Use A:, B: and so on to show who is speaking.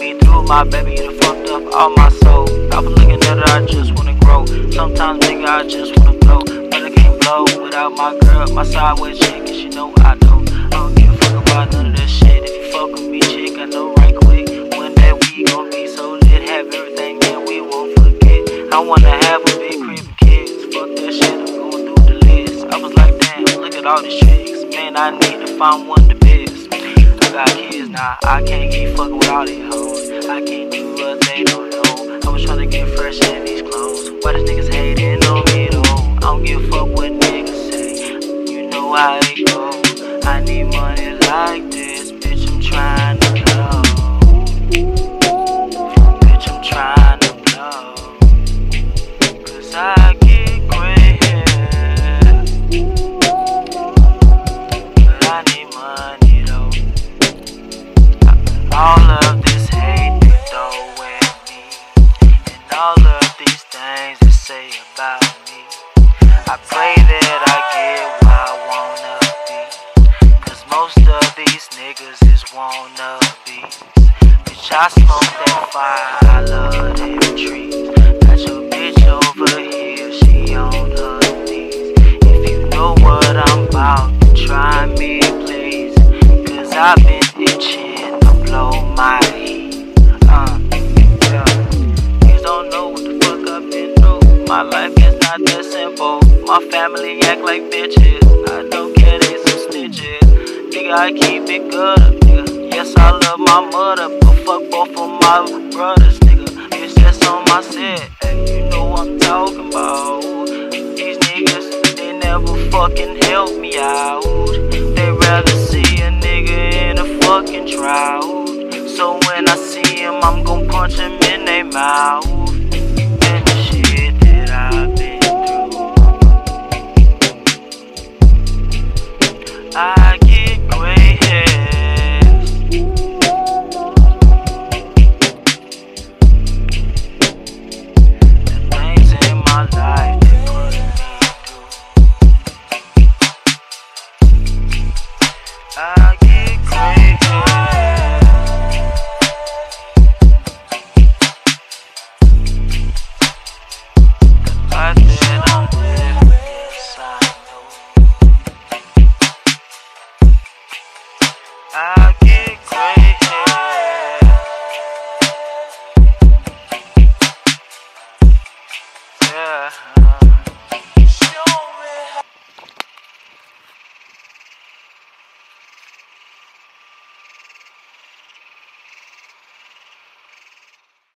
A: me through, my baby, you done fucked up all my soul. I was looking at her, I just wanna grow. Sometimes, nigga, I just wanna blow. But I can't blow without my girl, my sideways chick, and she know I don't give a fuck about none of that shit. If you fuck with me, chick, I know right quick when that we gon' be so lit. Have everything that we won't forget. I wanna have a big crib and kids. Fuck that shit, I'm going through the list. I was like, damn, look at all these tricks. Man, I need to find one the best. I got kids now, I can't keep fucking with all these hoes. I can't do what they don't know. I was trying to get fresh in these clothes. Why these niggas hating on me though? I don't give a fuck what niggas say. You know how it go. I need money like this, bitch, I'm trying to blow. Bitch, I'm trying to blow. Cause I get gray hair, but I need money though. All of this hate they throw at me, and all of these things they say about me, I pray that I get where I wanna be. Cause most of these niggas is wannabes. Bitch, I smoke that fire, I love them trees. Got your bitch over here, she on her knees. If you know what I'm about, then try me please. Cause I've been itching to blow my heat. Yeah. Niggas don't know what the fuck I've been through. My life is not that simple. My family act like bitches. I don't care, they some snitches. Nigga, I keep it good up, nigga. Yes, I love my mother, but fuck both of my brothers, nigga. It's just on my set, and you know what I'm talking about. These niggas, they never fucking help me out. They rather see a nigga in a fucking drought. So when I see him, I'm gon' punch him in their mouth. And the shit that I've been through, I